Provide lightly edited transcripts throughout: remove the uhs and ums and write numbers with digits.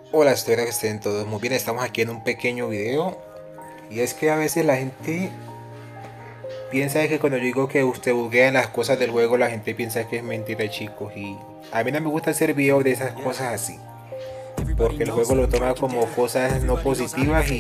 Hola, espero que estén todos muy bien. Estamos aquí en un pequeño video. Y es que a veces la gente piensa que cuando yo digo que usted buguea en las cosas del juego, la gente piensa que es mentira, chicos. Y a mí no me gusta hacer videos de esas cosas así. Porque el juego lo toma como cosas no positivas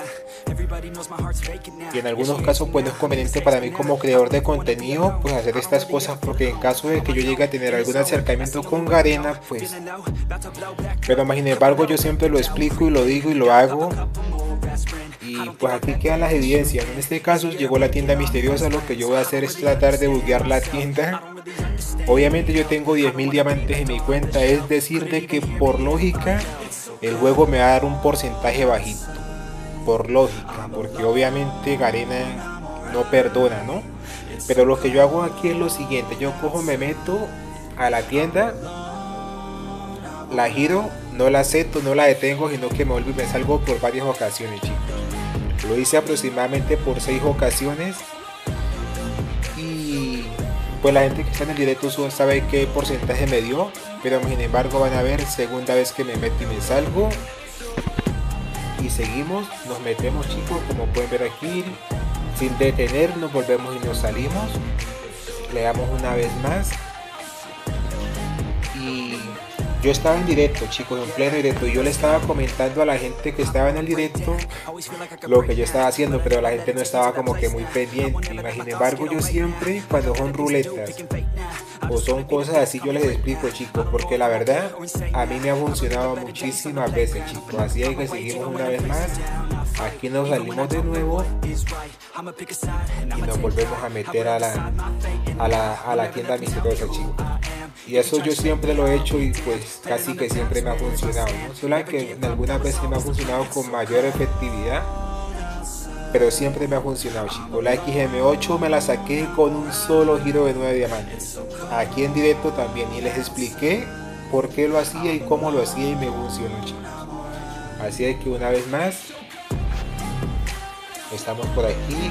y en algunos casos pues no es conveniente para mí como creador de contenido pues hacer estas cosas, porque en caso de que yo llegue a tener algún acercamiento con Garena pues, pero más sin embargo yo siempre lo explico y lo digo y lo hago. Y pues aquí quedan las evidencias. En este caso llegó la tienda misteriosa. Lo que yo voy a hacer es tratar de buguear la tienda. Obviamente yo tengo 10.000 diamantes en mi cuenta. Es decir, de que por lógica el juego me va a dar un porcentaje bajito. Por lógica. Porque obviamente Garena no perdona, ¿no? Pero lo que yo hago aquí es lo siguiente. Yo cojo, me meto a la tienda, la giro, no la acepto, no la detengo, sino que me vuelvo y me salgo por varias ocasiones, chicos. Lo hice aproximadamente por 6 ocasiones. Y pues la gente que está en el directo sabe qué porcentaje me dio. Pero sin embargo van a ver, segunda vez que me meto y me salgo. Y seguimos, nos metemos, chicos, como pueden ver aquí. Sin detenernos, volvemos y nos salimos. Le damos una vez más. Y yo estaba en directo, chicos, en pleno directo, y yo le estaba comentando a la gente que estaba en el directo lo que yo estaba haciendo, pero la gente no estaba como que muy pendiente. Sin embargo, yo siempre, cuando son ruletas o son cosas así, yo les explico, chicos, porque la verdad a mí me ha funcionado muchísimas veces, chicos. Así es que seguimos una vez más. Aquí nos salimos de nuevo y nos volvemos a meter a la tienda misteriosa, chicos. Y eso yo siempre lo he hecho y pues casi que siempre me ha funcionado, ¿no? Solo que en algunas veces me ha funcionado con mayor efectividad, pero siempre me ha funcionado, chicos. La XM8 me la saqué con un solo giro de 9 diamantes. Aquí en directo también, y les expliqué por qué lo hacía y cómo lo hacía y me funcionó, chicos. Así es que una vez más, estamos por aquí.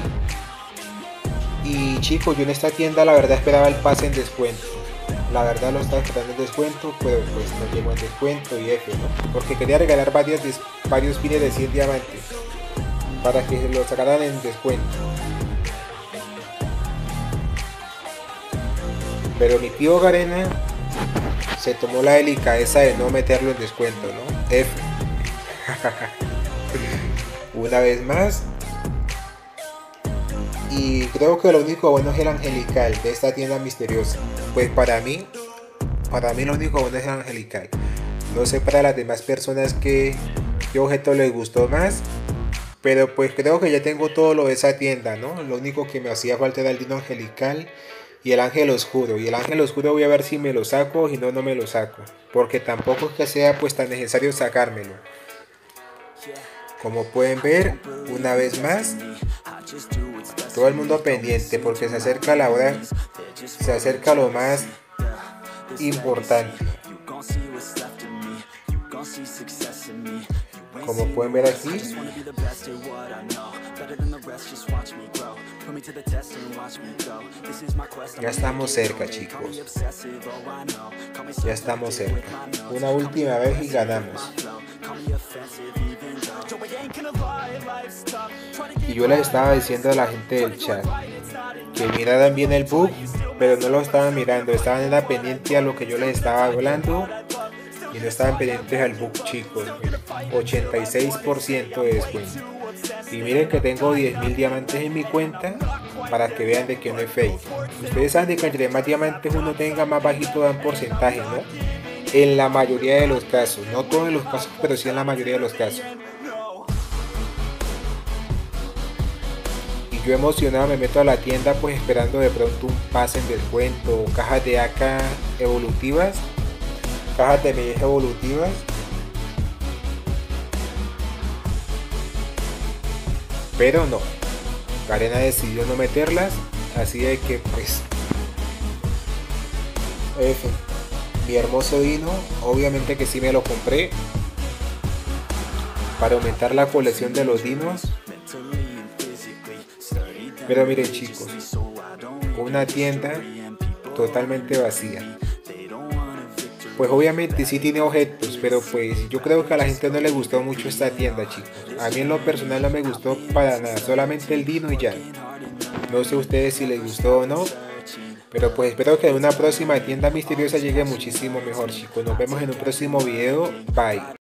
Y chicos, yo en esta tienda la verdad esperaba el pase en descuento. La verdad lo estaba esperando en descuento, pero pues no llegó en descuento y F, ¿no? Porque quería regalar varios pines de 100 diamantes para que lo sacaran en descuento. Pero mi tío Garena se tomó la delicadeza de no meterlo en descuento, ¿no? F. Una vez más. Y creo que lo único bueno es el angelical de esta tienda misteriosa. Pues para mí lo único bueno es el angelical. No sé para las demás personas qué objeto les gustó más. Pero pues creo que ya tengo todo lo de esa tienda, ¿no? Lo único que me hacía falta era el dino angelical y el ángel oscuro. Y el ángel oscuro voy a ver si me lo saco o si no, no me lo saco. Porque tampoco es que sea pues tan necesario sacármelo. Como pueden ver, una vez más, todo el mundo pendiente porque se acerca la hora, se acerca lo más importante. Como pueden ver aquí, ya estamos cerca, chicos. Ya estamos cerca. Una última vez y ganamos. Y yo les estaba diciendo a la gente del chat que miraran bien el bug, pero no lo estaban mirando, estaban en la pendiente a lo que yo les estaba hablando y no estaban pendientes al bug, chicos. 86% de descuento. Y miren que tengo 10.000 diamantes en mi cuenta para que vean de que no es fake. Ustedes saben de que entre más diamantes uno tenga, más bajito dan porcentaje, ¿no? En la mayoría de los casos, no todos los casos, pero sí en la mayoría de los casos. Y yo emocionado me meto a la tienda pues esperando de pronto un pase en descuento, cajas de AK evolutivas, cajas de MX evolutivas. Pero no, Garena decidió no meterlas, así de que pues F. Mi hermoso Dino, obviamente que sí me lo compré para aumentar la colección de los dinos. Pero miren, chicos, una tienda totalmente vacía. Pues obviamente sí tiene objetos, pero pues yo creo que a la gente no le gustó mucho esta tienda, chicos. A mí en lo personal no me gustó para nada, solamente el Dino y ya. No sé a ustedes si les gustó o no, pero pues espero que en una próxima tienda misteriosa llegue muchísimo mejor, chicos. Nos vemos en un próximo video. Bye.